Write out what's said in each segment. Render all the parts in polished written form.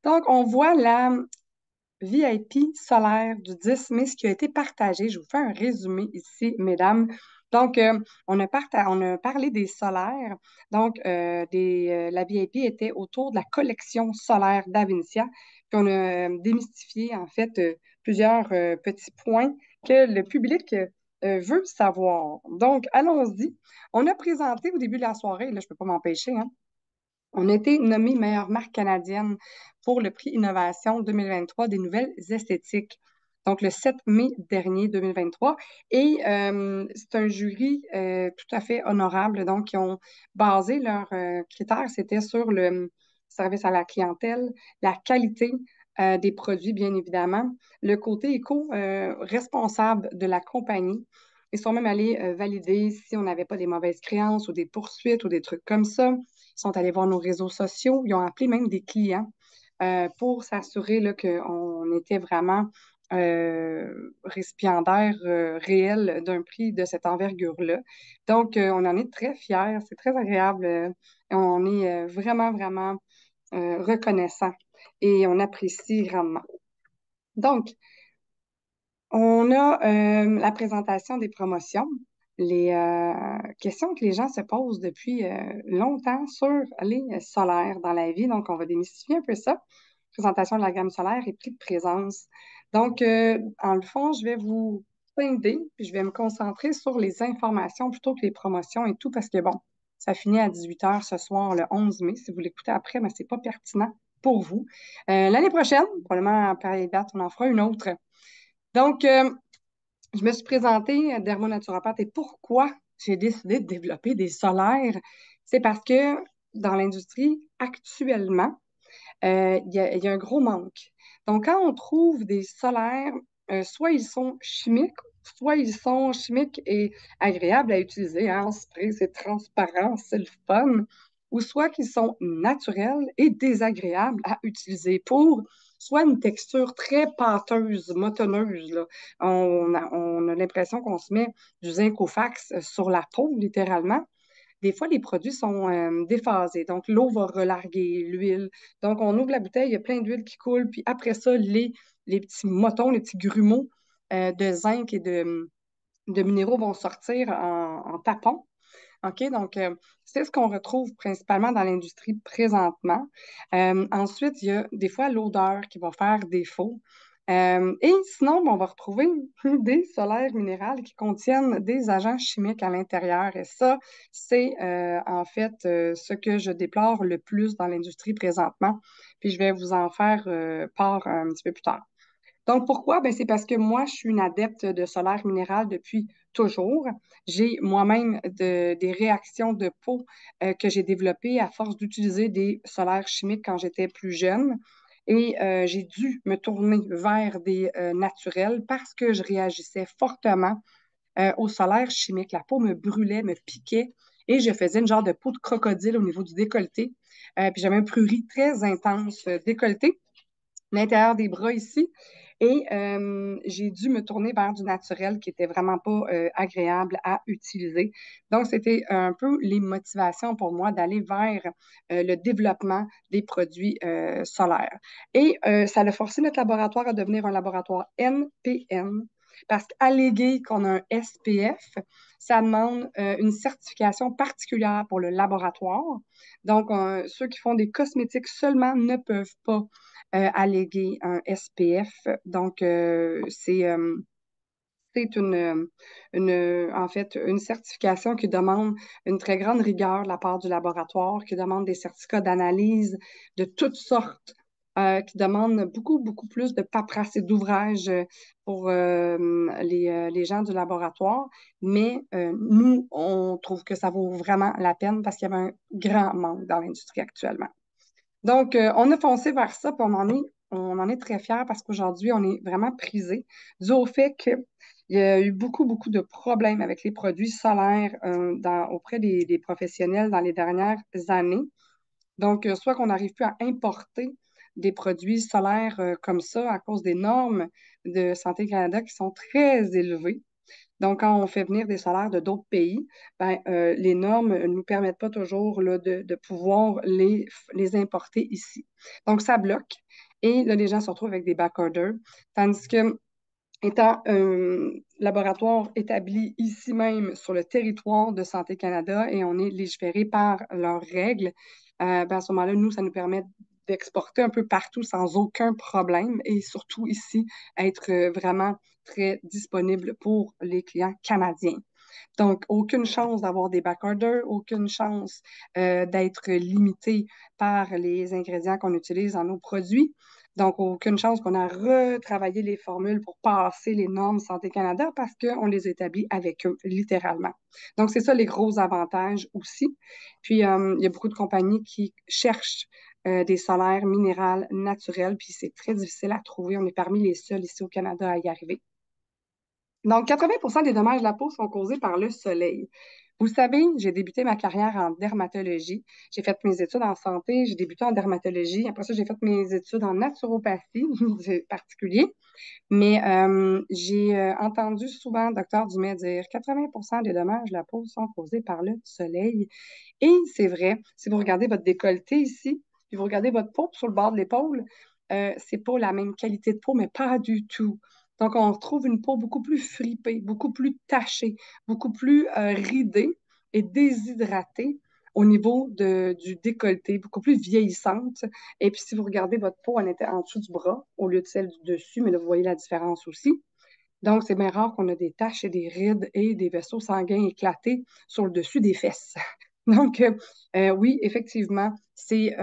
Donc, on voit la VIP solaire du 10 mai, ce qui a été partagé. Je vous fais un résumé ici, mesdames. Donc, on a parlé des solaires. Donc, la VIP était autour de la collection solaire d'Avincia. Puis, on a démystifié, en fait, plusieurs petits points que le public veut savoir. Donc, allons-y. On a présenté au début de la soirée, là, je ne peux pas m'empêcher, hein, on a été nommé meilleure marque canadienne pour le prix Innovation 2023 des nouvelles esthétiques. Donc, le 7 mai dernier 2023. Et c'est un jury tout à fait honorable. Donc, ils ont basé leurs critères, c'était sur le service à la clientèle, la qualité des produits, bien évidemment, le côté éco-responsable de la compagnie. Ils sont même allés valider si on n'avait pas des mauvaises créances ou des poursuites ou des trucs comme ça. Ils sont allés voir nos réseaux sociaux. Ils ont appelé même des clients pour s'assurer là, qu'on était vraiment récipiendaire réel d'un prix de cette envergure-là. Donc, on en est très fiers. C'est très agréable. On est vraiment, vraiment reconnaissant et on apprécie grandement. Donc, on a la présentation des promotions, les questions que les gens se posent depuis longtemps sur les solaires dans la vie. Donc, on va démystifier un peu ça. Présentation de la gamme solaire et prix de présence. Donc, en le fond, je vais vous scinder, puis je vais me concentrer sur les informations plutôt que les promotions et tout, parce que bon, ça finit à 18 heures ce soir, le 11 mai. Si vous l'écoutez après, mais ce n'est pas pertinent pour vous. L'année prochaine, probablement en pareille date, on en fera une autre. Donc, je me suis présentée dermonaturopathe et pourquoi j'ai décidé de développer des solaires? C'est parce que dans l'industrie, actuellement, il y a un gros manque. Donc, quand on trouve des solaires, soit ils sont chimiques, soit ils sont chimiques et agréables à utiliser, hein, en spray, c'est transparent, c'est le fun, ou soit qu'ils sont naturels et désagréables à utiliser pour soit une texture très pâteuse, motonneuse, là. On a l'impression qu'on se met du zinc au fax sur la peau, littéralement. Des fois, les produits sont déphasés. Donc, l'eau va relarguer l'huile. Donc, on ouvre la bouteille, il y a plein d'huile qui coule. Puis après ça, les petits motons, les petits grumeaux de zinc et de minéraux vont sortir en tapons. OK? Donc, c'est ce qu'on retrouve principalement dans l'industrie présentement. Ensuite, il y a des fois l'odeur qui va faire défaut. Et sinon, ben, on va retrouver des solaires minérales qui contiennent des agents chimiques à l'intérieur. Et ça, c'est en fait ce que je déplore le plus dans l'industrie présentement. Puis je vais vous en faire part un petit peu plus tard. Donc, pourquoi? Ben, c'est parce que moi, je suis une adepte de solaire minéral depuis toujours. J'ai moi-même des réactions de peau que j'ai développées à force d'utiliser des solaires chimiques quand j'étais plus jeune. Et j'ai dû me tourner vers des naturels parce que je réagissais fortement au solaire chimique. La peau me brûlait, me piquait et je faisais une genre de peau de crocodile au niveau du décolleté. Puis j'avais un prurit très intense décolleté l'intérieur des bras ici. Et j'ai dû me tourner vers du naturel qui était vraiment pas agréable à utiliser. Donc, c'était un peu les motivations pour moi d'aller vers le développement des produits solaires. Et ça a forcé notre laboratoire à devenir un laboratoire NPN parce qu'alléguer qu'on a un SPF, ça demande une certification particulière pour le laboratoire. Donc, ceux qui font des cosmétiques seulement ne peuvent pas alléguer un SPF. Donc, c'est en fait, une certification qui demande une très grande rigueur de la part du laboratoire, qui demande des certificats d'analyse de toutes sortes, qui demande beaucoup, beaucoup plus de paperasse et d'ouvrages pour les gens du laboratoire. Mais nous, on trouve que ça vaut vraiment la peine parce qu'il y avait un grand manque dans l'industrie actuellement. Donc, on a foncé vers ça, puis on en est très fiers parce qu'aujourd'hui, on est vraiment prisé dû au fait qu'il y a eu beaucoup, beaucoup de problèmes avec les produits solaires auprès des professionnels dans les dernières années. Donc, soit qu'on n'arrive plus à importer des produits solaires comme ça à cause des normes de Santé Canada qui sont très élevées. Donc, quand on fait venir des solaires de d'autres pays, ben, les normes ne nous permettent pas toujours là, de pouvoir les importer ici. Donc, ça bloque. Et là, les gens se retrouvent avec des back orders. Tandis que étant un laboratoire établi ici même sur le territoire de Santé Canada et on est légiféré par leurs règles, ben à ce moment-là, nous, ça nous permet d'exporter un peu partout sans aucun problème et surtout ici, être vraiment très disponible pour les clients canadiens. Donc, aucune chance d'avoir des backorders, aucune chance d'être limité par les ingrédients qu'on utilise dans nos produits. Donc, aucune chance qu'on a retravaillé les formules pour passer les normes Santé Canada parce qu'on les établit avec eux, littéralement. Donc, c'est ça les gros avantages aussi. Puis, il y a beaucoup de compagnies qui cherchent des solaires minérales naturels, puis c'est très difficile à trouver. On est parmi les seuls ici au Canada à y arriver. Donc, 80 des dommages de la peau sont causés par le soleil. Vous savez, j'ai débuté ma carrière en dermatologie. J'ai fait mes études en santé, j'ai débuté en dermatologie. Après ça, j'ai fait mes études en naturopathie, c'est particulier. Mais j'ai entendu souvent le docteur Dumais dire 80 des dommages de la peau sont causés par le soleil. Et c'est vrai, si vous regardez votre décolleté ici, puis vous regardez votre peau sur le bord de l'épaule, c'est pas la même qualité de peau, mais pas du tout. Donc, on retrouve une peau beaucoup plus fripée, beaucoup plus tachée, beaucoup plus ridée et déshydratée au niveau du décolleté, beaucoup plus vieillissante. Et puis, si vous regardez votre peau, elle était en dessous du bras au lieu de celle du dessus, mais là, vous voyez la différence aussi. Donc, c'est bien rare qu'on a des taches et des rides et des vaisseaux sanguins éclatés sur le dessus des fesses. Donc, oui, effectivement, c'est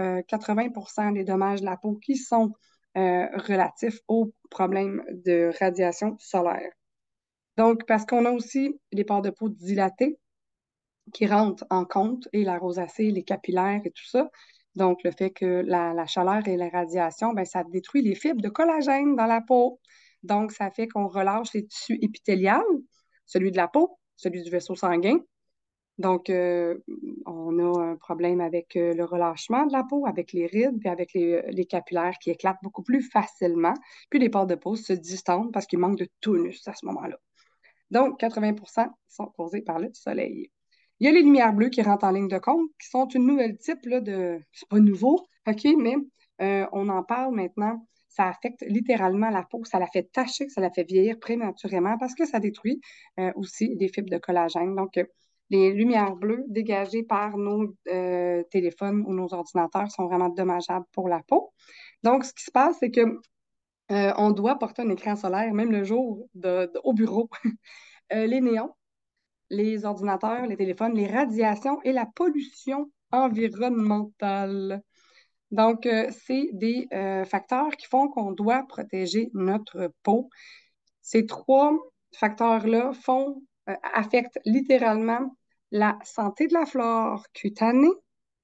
80 des dommages de la peau qui sont relatifs aux problèmes de radiation solaire. Donc, parce qu'on a aussi les pores de peau dilatés qui rentrent en compte et la rosacée, les capillaires et tout ça. Donc, le fait que la chaleur et la radiation, ben, ça détruit les fibres de collagène dans la peau. Donc, ça fait qu'on relâche les tissus épithéliales, celui de la peau, celui du vaisseau sanguin. Donc, on a un problème avec le relâchement de la peau, avec les rides, puis avec les capillaires qui éclatent beaucoup plus facilement. Puis les pores de peau se distendent parce qu'il manque de tonus à ce moment-là. Donc, 80 sont causés par le soleil. Il y a les lumières bleues qui rentrent en ligne de compte, qui sont une nouvelle type là, de... C'est pas nouveau, OK, mais on en parle maintenant. Ça affecte littéralement la peau, ça la fait tacher, ça la fait vieillir prématurément parce que ça détruit aussi des fibres de collagène. Donc, les lumières bleues dégagées par nos téléphones ou nos ordinateurs sont vraiment dommageables pour la peau. Donc, ce qui se passe, c'est que on doit porter un écran solaire, même le jour au bureau. Les néons, les ordinateurs, les téléphones, les radiations et la pollution environnementale. Donc, c'est des facteurs qui font qu'on doit protéger notre peau. Ces trois facteurs-là affectent littéralement la santé de la flore cutanée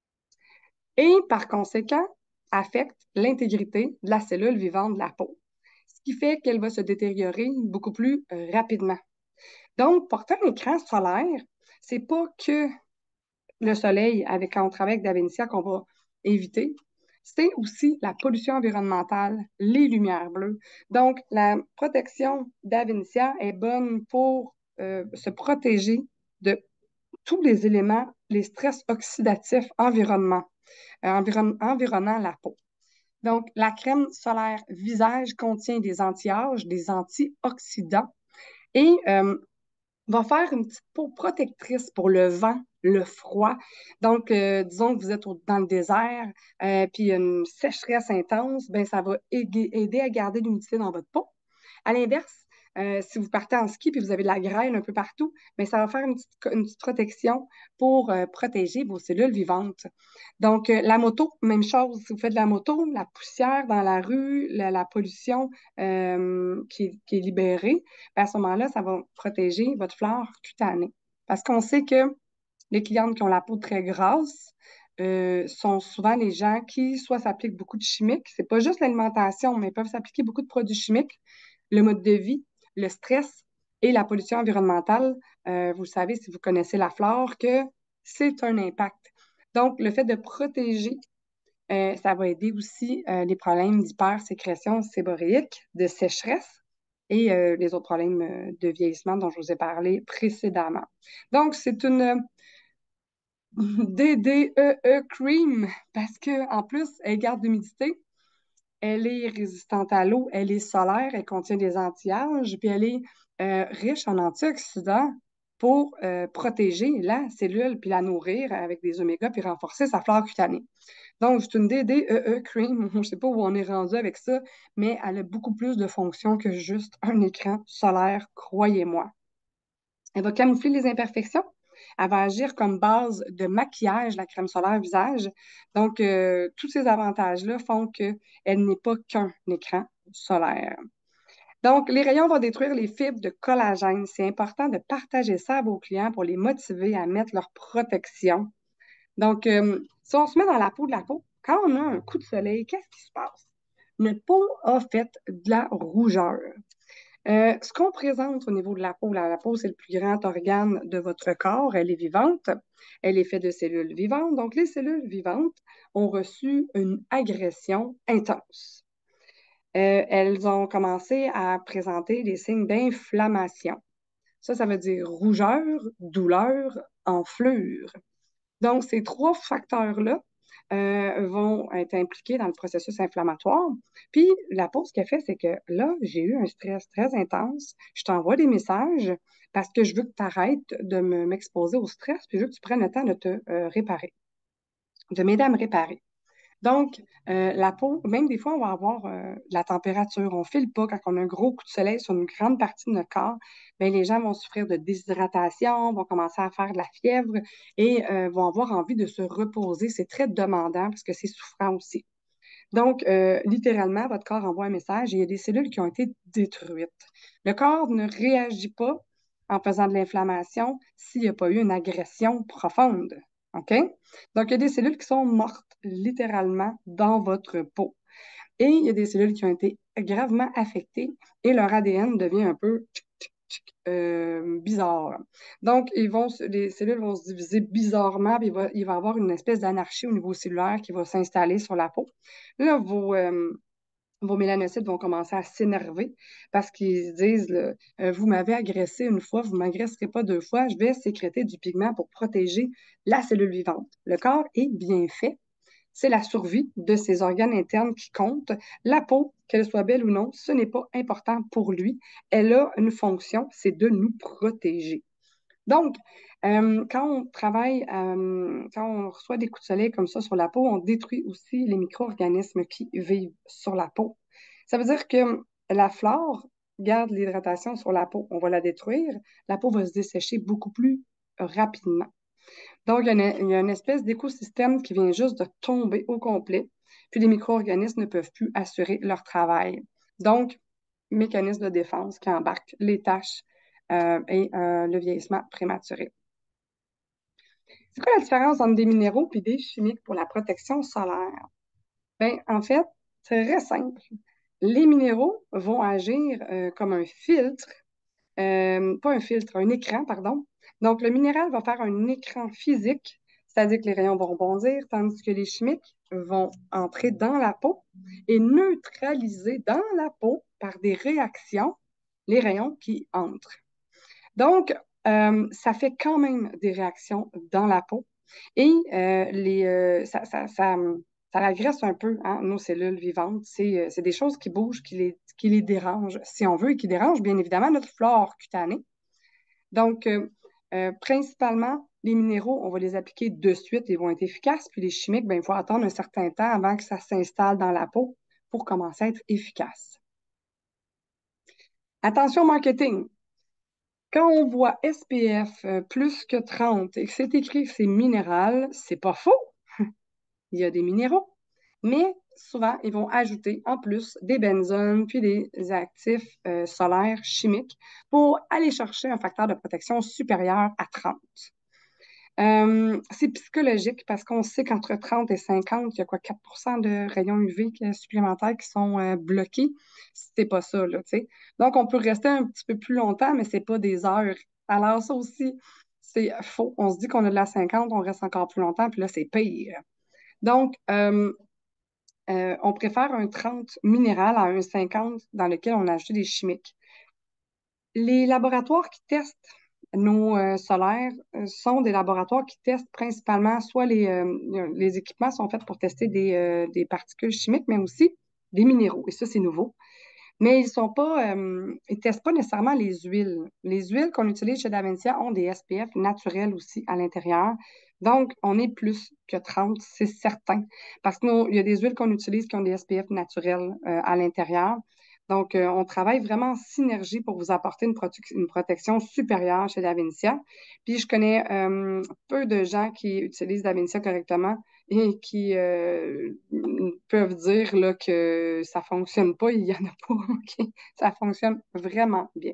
et, par conséquent, affectent l'intégrité de la cellule vivante de la peau, ce qui fait qu'elle va se détériorer beaucoup plus rapidement. Donc, porter un écran solaire, c'est pas que le soleil, quand on travaille avec Davinia, qu'on va éviter, c'est aussi la pollution environnementale, les lumières bleues. Donc, la protection d'Avincia est bonne pour se protéger de tous les éléments, les stress oxydatifs environnant la peau. Donc, la crème solaire visage contient des anti-âges, des antioxydants et va faire une petite peau protectrice pour le vent, le froid. Donc, disons que vous êtes dans le désert, puis une sécheresse intense, ben ça va aider à garder l'humidité dans votre peau. À l'inverse, si vous partez en ski puis vous avez de la grêle un peu partout, mais ça va faire une petite protection pour protéger vos cellules vivantes. Donc, la moto, même chose. Si vous faites de la moto, la poussière dans la rue, la pollution qui est libérée, ben, à ce moment-là, ça va protéger votre flore cutanée. Parce qu'on sait que les clientes qui ont la peau très grasse sont souvent les gens qui soit s'appliquent beaucoup de chimiques, c'est pas juste l'alimentation, mais ils peuvent s'appliquer beaucoup de produits chimiques, le mode de vie, le stress et la pollution environnementale. Vous savez, si vous connaissez la flore, que c'est un impact. Donc, le fait de protéger, ça va aider aussi les problèmes d'hypersécrétion séborréique, de sécheresse. et les autres problèmes de vieillissement dont je vous ai parlé précédemment. Donc, c'est une DDEE cream parce que en plus, elle garde l'humidité, elle est résistante à l'eau, elle est solaire, elle contient des anti-âges, puis elle est riche en antioxydants pour protéger la cellule, puis la nourrir avec des oméga, puis renforcer sa flore cutanée. Donc, c'est une DDEE cream. Je ne sais pas où on est rendu avec ça, mais elle a beaucoup plus de fonctions que juste un écran solaire, croyez-moi. Elle va camoufler les imperfections. Elle va agir comme base de maquillage, la crème solaire visage. Donc, tous ces avantages-là font qu'elle n'est pas qu'un écran solaire. Donc, les rayons vont détruire les fibres de collagène. C'est important de partager ça à vos clients pour les motiver à mettre leur protection. Donc, si on se met dans la peau de la peau, quand on a un coup de soleil, qu'est-ce qui se passe? Notre peau a fait de la rougeur. Ce qu'on présente au niveau de la peau, c'est le plus grand organe de votre corps. Elle est vivante. Elle est faite de cellules vivantes. Donc, les cellules vivantes ont reçu une agression intense. Elles ont commencé à présenter des signes d'inflammation. Ça veut dire rougeur, douleur, enflure. Donc, ces trois facteurs-là vont être impliqués dans le processus inflammatoire. Puis, la peau, ce qu'elle fait, c'est que là, j'ai eu un stress très intense. Je t'envoie des messages parce que je veux que tu arrêtes de m'exposer au stress, puis je veux que tu prennes le temps de te réparer, de m'aider à me réparer. Donc, la peau, même des fois, on va avoir de la température. On ne file pas quand on a un gros coup de soleil sur une grande partie de notre corps. Bien, les gens vont souffrir de déshydratation, vont commencer à faire de la fièvre et vont avoir envie de se reposer. C'est très demandant parce que c'est souffrant aussi. Donc, littéralement, votre corps envoie un message et il y a des cellules qui ont été détruites. Le corps ne réagit pas en faisant de l'inflammation s'il n'y a pas eu une agression profonde. OK? Donc, il y a des cellules qui sont mortes littéralement dans votre peau. Et il y a des cellules qui ont été gravement affectées et leur ADN devient un peu bizarre. Donc, les cellules vont se diviser bizarrement, puis il va y avoir une espèce d'anarchie au niveau cellulaire qui va s'installer sur la peau. Là, vos mélanocytes vont commencer à s'énerver parce qu'ils se disent, là, vous m'avez agressé une fois, vous ne m'agresserez pas deux fois, je vais sécréter du pigment pour protéger la cellule vivante. Le corps est bien fait. C'est la survie de ses organes internes qui compte. La peau, qu'elle soit belle ou non, ce n'est pas important pour lui. Elle a une fonction, c'est de nous protéger. Donc, quand on travaille, quand on reçoit des coups de soleil comme ça sur la peau, on détruit aussi les micro-organismes qui vivent sur la peau. Ça veut dire que la flore garde l'hydratation sur la peau. On va la détruire, la peau va se dessécher beaucoup plus rapidement. Donc, il y a une espèce d'écosystème qui vient juste de tomber au complet, puis les micro-organismes ne peuvent plus assurer leur travail. Donc, mécanisme de défense qui embarque les tâches et le vieillissement prématuré. C'est quoi la différence entre des minéraux et des chimiques pour la protection solaire? Bien, en fait, c'est très simple. Les minéraux vont agir comme un filtre, pas un filtre, un écran, pardon. Donc, le minéral va faire un écran physique, c'est-à-dire que les rayons vont rebondir, tandis que les chimiques vont entrer dans la peau et neutraliser dans la peau par des réactions les rayons qui entrent. Donc, ça fait quand même des réactions dans la peau et ça agresse un peu hein, nos cellules vivantes. C'est des choses qui bougent, qui les dérangent, si on veut, et qui dérangent bien évidemment notre flore cutanée. Donc, principalement, les minéraux, on va les appliquer de suite, ils vont être efficaces, puis les chimiques, ben, il faut attendre un certain temps avant que ça s'installe dans la peau pour commencer à être efficace. Attention marketing. Quand on voit SPF plus que 30 et que c'est écrit que c'est minéral, c'est pas faux. Il y a des minéraux. Mais souvent, ils vont ajouter en plus des benzones puis des actifs solaires chimiques pour aller chercher un facteur de protection supérieur à 30. C'est psychologique parce qu'on sait qu'entre 30 et 50, il y a quoi, 4 de rayons UV supplémentaires qui sont bloqués. C'est pas ça, là, tu sais. Donc, on peut rester un petit peu plus longtemps, mais c'est pas des heures. Alors, ça aussi, c'est faux. On se dit qu'on a de la 50, on reste encore plus longtemps, puis là, c'est pire. Donc, on préfère un 30 minéral à un 50 dans lequel on a ajouté des chimiques. Les laboratoires qui testent nos solaires sont des laboratoires qui testent principalement, soit les équipements sont faits pour tester des particules chimiques, mais aussi des minéraux. Et ça, c'est nouveau. Mais ils testent pas nécessairement les huiles. Les huiles qu'on utilise chez Davencia ont des SPF naturels aussi à l'intérieur. Donc, on est plus que 30, c'est certain. Parce qu'il y a des huiles qu'on utilise qui ont des SPF naturels à l'intérieur. Donc, on travaille vraiment en synergie pour vous apporter une protection supérieure chez Davincia. Puis, je connais peu de gens qui utilisent Davincia correctement et qui peuvent dire là, que ça fonctionne pas, il y en a pas. OK? Ça fonctionne vraiment bien.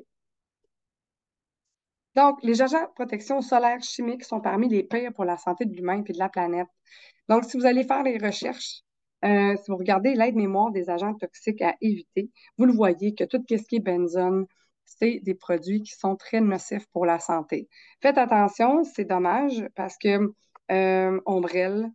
Donc, les agents de protection solaire chimique sont parmi les pires pour la santé de l'humain et de la planète. Donc, si vous allez faire les recherches, si vous regardez l'aide-mémoire des agents toxiques à éviter, vous le voyez que tout ce qui est benzone, c'est des produits qui sont très nocifs pour la santé. Faites attention, c'est dommage parce que Ombrelle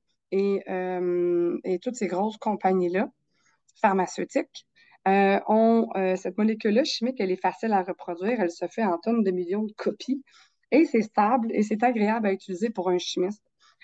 et toutes ces grosses compagnies-là, pharmaceutiques, ont cette molécule-là chimique, elle est facile à reproduire, elle se fait en tonnes de millions de copies et c'est stable et c'est agréable à utiliser pour un chimiste.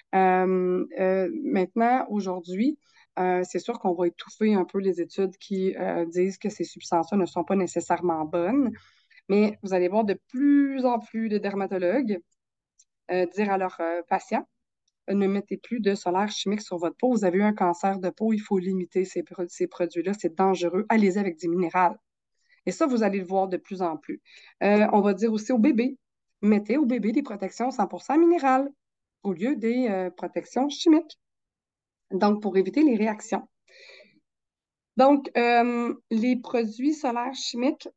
Maintenant, aujourd'hui, c'est sûr qu'on va étouffer un peu les études qui disent que ces substances-là ne sont pas nécessairement bonnes, mais vous allez voir de plus en plus de dermatologues dire à leurs patients ne mettez plus de solaire chimique sur votre peau. Vous avez eu un cancer de peau, il faut limiter ces produits-là, c'est dangereux. Allez-y avec du minéral. Et ça, vous allez le voir de plus en plus. On va dire aussi aux bébés, mettez au bébé des protections 100% minérales au lieu des protections chimiques. Donc, pour éviter les réactions. Donc, les produits solaires chimiques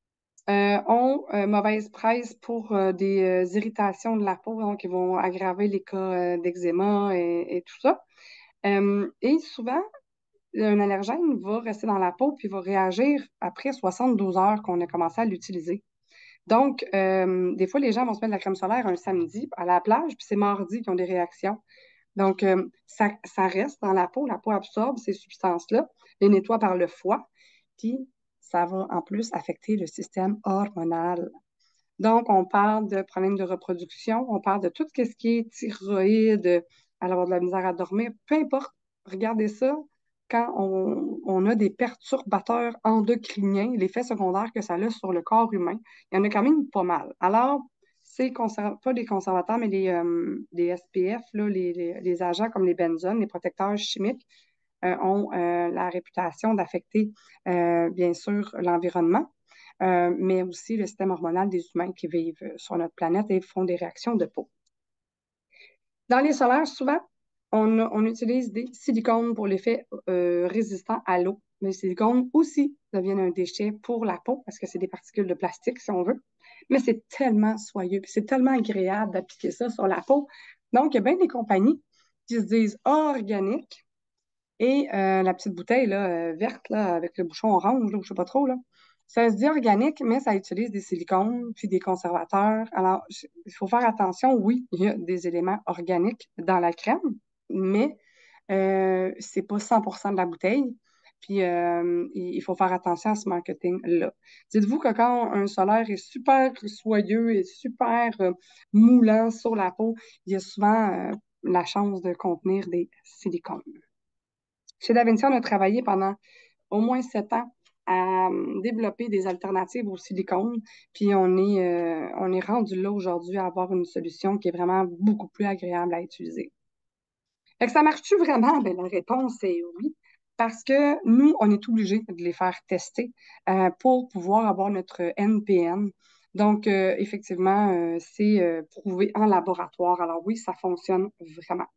ont mauvaise presse pour des irritations de la peau, donc ils vont aggraver les cas d'eczéma et tout ça. Et souvent, un allergène va rester dans la peau puis va réagir après 72 heures qu'on a commencé à l'utiliser. Donc, des fois, les gens vont se mettre de la crème solaire un samedi à la plage, puis c'est mardi qu'ils ont des réactions. Donc, ça reste dans la peau absorbe ces substances-là, les nettoie par le foie, puis ça va en plus affecter le système hormonal. Donc, on parle de problèmes de reproduction, on parle de tout ce qui est thyroïde, avoir de la misère à dormir, peu importe, regardez ça quand on a des perturbateurs endocriniens, l'effet secondaire que ça a sur le corps humain, il y en a quand même pas mal. Alors, c'est pas des conservateurs, mais les SPF, là, les agents comme les benzones, les protecteurs chimiques, ont la réputation d'affecter, bien sûr, l'environnement, mais aussi le système hormonal des humains qui vivent sur notre planète et font des réactions de peau. Dans les solaires, souvent, on utilise des silicones pour l'effet résistant à l'eau. Mais les silicones aussi deviennent un déchet pour la peau parce que c'est des particules de plastique, si on veut. Mais c'est tellement soyeux, puis c'est tellement agréable d'appliquer ça sur la peau. Donc, il y a bien des compagnies qui se disent organiques et la petite bouteille là, verte là, avec le bouchon orange, là, ou je sais pas trop, là, ça se dit organique, mais ça utilise des silicones puis des conservateurs. Alors, il faut faire attention. Oui, il y a des éléments organiques dans la crème, mais c'est pas 100% de la bouteille. Puis, il faut faire attention à ce marketing-là. Dites-vous que quand un solaire est super soyeux et super moulant sur la peau, il y a souvent la chance de contenir des silicones. Chez Davincia, on a travaillé pendant au moins 7 ans à développer des alternatives au silicone. Puis on est rendu là aujourd'hui à avoir une solution qui est vraiment beaucoup plus agréable à utiliser. Fait que ça marche-tu vraiment? Ben, la réponse est oui. Parce que nous, on est obligé de les faire tester pour pouvoir avoir notre NPN. Donc, effectivement, c'est prouvé en laboratoire. Alors oui, ça fonctionne vraiment.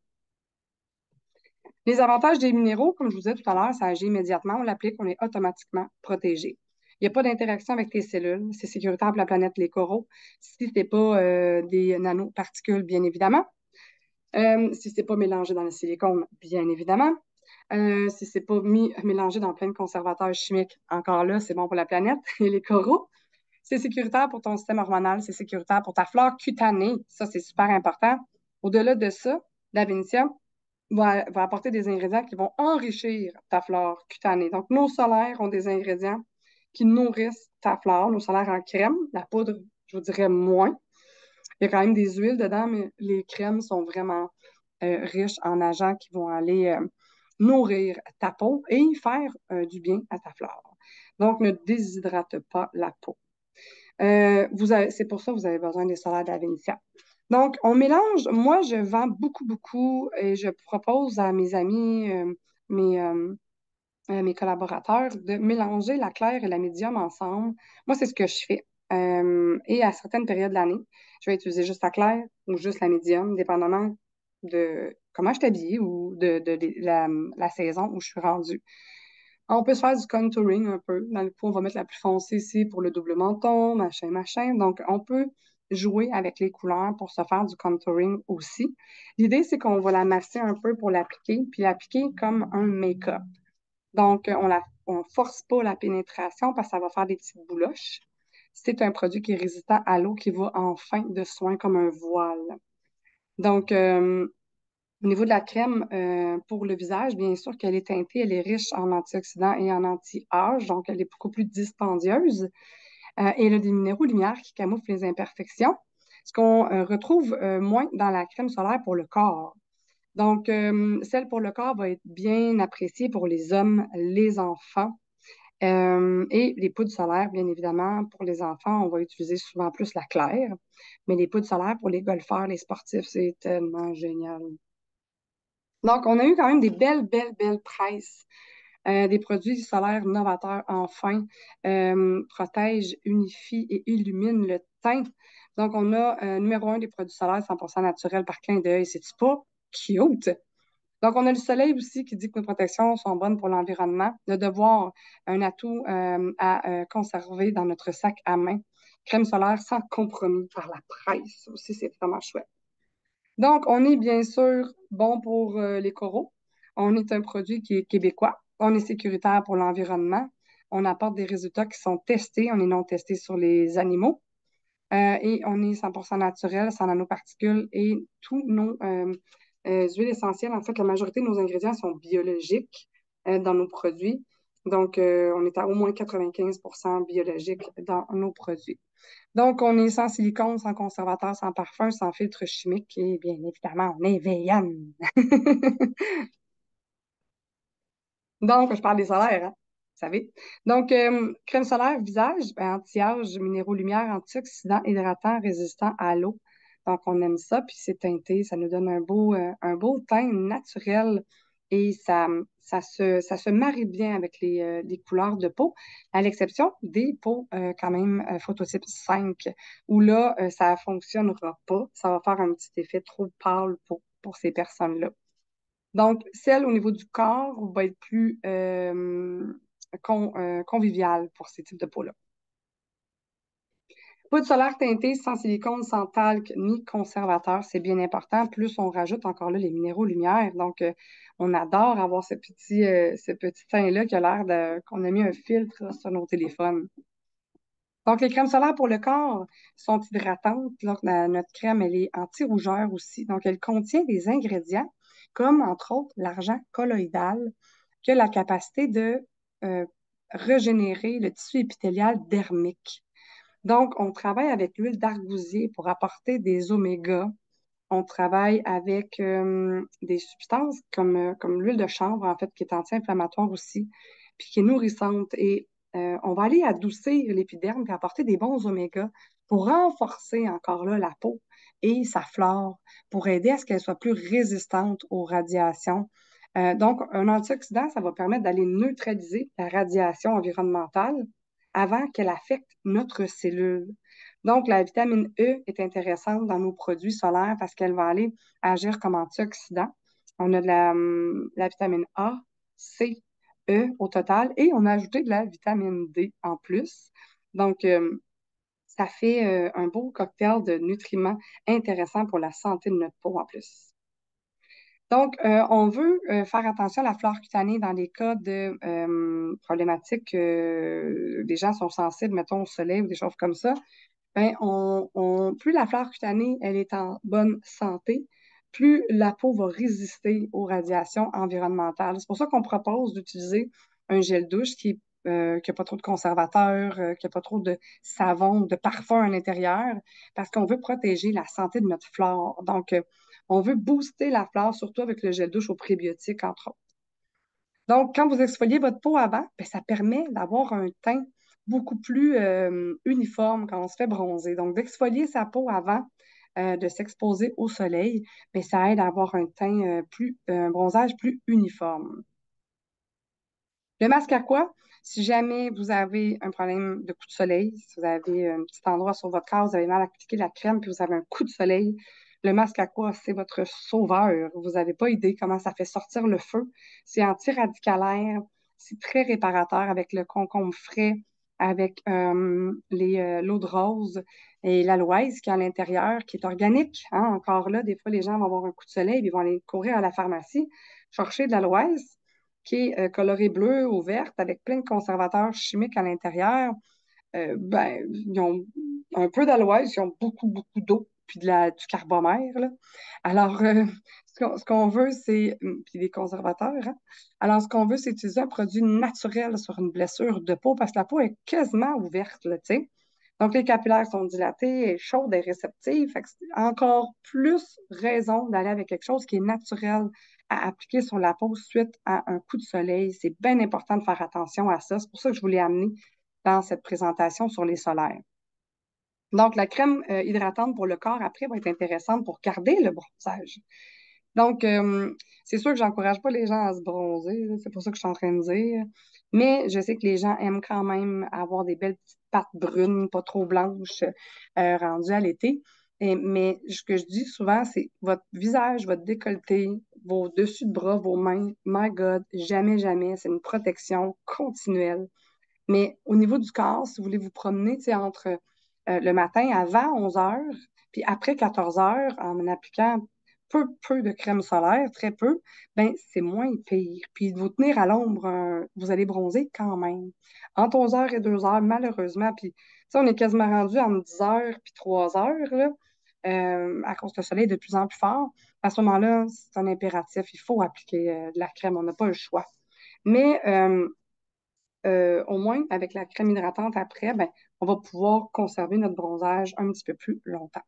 Les avantages des minéraux, comme je vous disais tout à l'heure, ça agit immédiatement, on l'applique, on est automatiquement protégé. Il n'y a pas d'interaction avec tes cellules, c'est sécuritaire pour la planète, les coraux. Si ce n'est pas des nanoparticules, bien évidemment. Si ce n'est pas mélangé dans le silicone, bien évidemment. Si ce n'est pas mélangé dans plein de conservateurs chimiques, encore là, c'est bon pour la planète et les coraux. C'est sécuritaire pour ton système hormonal, c'est sécuritaire pour ta flore cutanée. Ça, c'est super important. Au-delà de ça, Davincia va apporter des ingrédients qui vont enrichir ta flore cutanée. Donc, nos solaires ont des ingrédients qui nourrissent ta fleur. Nos solaires en crème, la poudre, je vous dirais moins. Il y a quand même des huiles dedans, mais les crèmes sont vraiment riches en agents qui vont aller nourrir ta peau et faire du bien à ta fleur. Donc, ne déshydrate pas la peau. C'est pour ça que vous avez besoin des solaires d'Avencia. Donc, on mélange. Moi, je vends beaucoup, beaucoup et je propose à mes amis, mes, euh, mes collaborateurs de mélanger la claire et la médium ensemble. Moi, c'est ce que je fais. Et à certaines périodes de l'année, je vais utiliser juste la claire ou juste la médium, dépendamment de comment je t'habille ou de la saison où je suis rendue. On peut se faire du contouring un peu. Dans le pot, on va mettre la plus foncée ici pour le double menton, machin, machin. Donc, on peut jouer avec les couleurs pour se faire du contouring aussi. L'idée, c'est qu'on va la masser un peu pour l'appliquer, puis l'appliquer comme un make-up. Donc, on force pas la pénétration parce que ça va faire des petites bouloches. C'est un produit qui est résistant à l'eau qui va en fin de soin comme un voile. Donc, au niveau de la crème pour le visage, bien sûr qu'elle est teintée, elle est riche en antioxydants et en anti-âge, donc elle est beaucoup plus dispendieuse. Et elle a des minéraux lumière qui camouflent les imperfections, ce qu'on retrouve moins dans la crème solaire pour le corps. Donc, celle pour le corps va être bien appréciée pour les hommes, les enfants. Et les poudres solaires, bien évidemment, pour les enfants, on va utiliser souvent plus la claire. Mais les poudres solaires pour les golfeurs, les sportifs, c'est tellement génial. Donc, on a eu quand même des belles, belles, belles prices. Des produits solaires novateurs, enfin, protègent, unifient et illuminent le teint. Donc, on a numéro un des produits solaires 100% naturels par clin d'œil. C'est-tu pas cute? Donc, on a le soleil aussi qui dit que nos protections sont bonnes pour l'environnement. Le devoir, un atout à conserver dans notre sac à main. Crème solaire sans compromis par la presse. Ça aussi, c'est vraiment chouette. Donc, on est bien sûr bon pour les coraux. On est un produit qui est québécois. On est sécuritaire pour l'environnement. On apporte des résultats qui sont testés. On est non testé sur les animaux. Et on est 100% naturel, sans nanoparticules et tous nos huiles essentielles. En fait, la majorité de nos ingrédients sont biologiques dans nos produits. Donc, on est à au moins 95% biologique dans nos produits. Donc, on est sans silicone, sans conservateur, sans parfum, sans filtre chimique et bien évidemment, on est vegan. Donc, je parle des solaires, hein, vous savez. Donc, crème solaire, visage, ben, anti-âge, minéraux lumière, antioxydants, hydratants, résistants à l'eau. Donc, on aime ça, puis c'est teinté, ça nous donne un beau teint naturel et ça se marie bien avec les couleurs de peau, à l'exception des peaux quand même phototype 5, où là, ça ne fonctionnera pas. Ça va faire un petit effet trop pâle pour ces personnes-là. Donc, celle au niveau du corps va être plus conviviale pour ces types de peau-là. Poudre solaire teintée sans silicone, sans talc ni conservateur, c'est bien important. Plus on rajoute encore là les minéraux lumière. Donc, on adore avoir ce petit teint-là qui a l'air qu'on a mis un filtre sur nos téléphones. Donc, les crèmes solaires pour le corps sont hydratantes. Donc, notre crème, elle est anti-rougeur aussi. Donc, elle contient des ingrédients comme, entre autres, l'argent colloïdal, qui a la capacité de euh, régénérer le tissu épithélial dermique. Donc, on travaille avec l'huile d'argousier pour apporter des omégas. On travaille avec des substances comme l'huile de chanvre, en fait, qui est anti-inflammatoire aussi, puis qui est nourrissante. Et on va aller adoucir l'épiderme et apporter des bons omégas pour renforcer encore là la peau et sa flore, pour aider à ce qu'elle soit plus résistante aux radiations. Donc, un antioxydant, ça va permettre d'aller neutraliser la radiation environnementale avant qu'elle affecte notre cellule. Donc, la vitamine E est intéressante dans nos produits solaires parce qu'elle va aller agir comme antioxydant. On a de la vitamine A, C, E au total et on a ajouté de la vitamine D en plus. Donc, ça fait un beau cocktail de nutriments intéressants pour la santé de notre peau en plus. Donc, on veut faire attention à la flore cutanée dans les cas de problématiques. Les gens sont sensibles, mettons, au soleil ou des choses comme ça. Ben, plus la flore cutanée elle est en bonne santé, plus la peau va résister aux radiations environnementales. C'est pour ça qu'on propose d'utiliser un gel douche qui est qu'il n'y a pas trop de conservateurs, qu'il n'y a pas trop de savon, de parfum à l'intérieur, parce qu'on veut protéger la santé de notre flore. Donc, on veut booster la flore, surtout avec le gel douche aux prébiotiques, entre autres. Donc, quand vous exfoliez votre peau avant, ben, ça permet d'avoir un teint beaucoup plus uniforme quand on se fait bronzer. Donc, d'exfolier sa peau avant de s'exposer au soleil, ben, ça aide à avoir un teint un bronzage plus uniforme. Le masque à quoi? Si jamais vous avez un problème de coup de soleil, si vous avez un petit endroit sur votre corps, vous avez mal à appliquer la crème, puis vous avez un coup de soleil, le masque à quoi? C'est votre sauveur. Vous n'avez pas idée comment ça fait sortir le feu. C'est antiradicalaire, c'est très réparateur avec le concombre frais, avec l'eau de rose et l'aloès qui est à l'intérieur, qui est organique. Hein. Encore là, des fois, les gens vont avoir un coup de soleil, ils vont aller courir à la pharmacie, chercher de l'aloès qui est colorée bleue ou verte avec plein de conservateurs chimiques à l'intérieur, ben, ils ont un peu d'aloès, ils ont beaucoup, beaucoup d'eau, puis du carbamère, là. Alors, ce qu'on veut, c'est, puis des conservateurs, hein. Alors, ce qu'on veut, c'est utiliser un produit naturel sur une blessure de peau parce que la peau est quasiment ouverte, là, tu sais. Donc, les capillaires sont dilatés, elle est chaude, elle est réceptive. Fait que c'est encore plus raison d'aller avec quelque chose qui est naturel à appliquer sur la peau suite à un coup de soleil. C'est bien important de faire attention à ça. C'est pour ça que je voulais amener dans cette présentation sur les solaires. Donc, la crème hydratante pour le corps après va être intéressante pour garder le bronzage. Donc, c'est sûr que j'encourage pas les gens à se bronzer, là, c'est pour ça que je suis en train de dire. Mais je sais que les gens aiment quand même avoir des belles petites pattes brunes, pas trop blanches, rendues à l'été. Mais ce que je dis souvent, c'est votre visage, votre décolleté, vos dessus de bras, vos mains, my God, jamais, jamais, c'est une protection continuelle. Mais au niveau du corps, si vous voulez vous promener, tu sais, entre le matin avant 11 heures, puis après 14 heures, en appliquant peu de crème solaire, très peu, ben c'est moins pire. Puis de vous tenir à l'ombre, vous allez bronzer quand même. Entre 11 heures et 2 heures, malheureusement, puis tu sais, on est quasiment rendu entre 10 heures puis 3 heures, là, à cause que le soleil est de plus en plus fort. À ce moment-là, c'est un impératif, il faut appliquer de la crème, on n'a pas le choix. Mais au moins, avec la crème hydratante après, ben, on va pouvoir conserver notre bronzage un petit peu plus longtemps.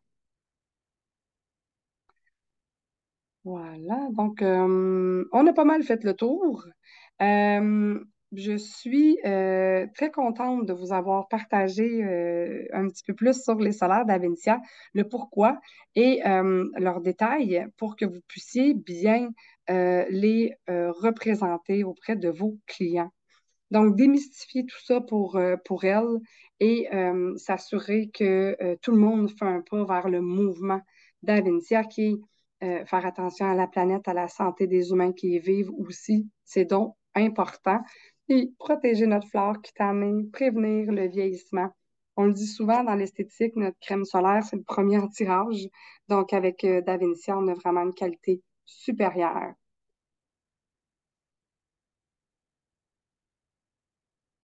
Voilà, donc on a pas mal fait le tour. Euh, je suis très contente de vous avoir partagé un petit peu plus sur les solaires d'Aventia, le pourquoi et leurs détails pour que vous puissiez bien les représenter auprès de vos clients. Donc, démystifier tout ça pour elle et s'assurer que tout le monde fait un pas vers le mouvement d'Aventia qui est faire attention à la planète, à la santé des humains qui y vivent aussi. C'est donc important. Et protéger notre flore cutanée, prévenir le vieillissement. On le dit souvent dans l'esthétique, notre crème solaire, c'est le premier en tirage. Donc, avec Davincia, on a vraiment une qualité supérieure.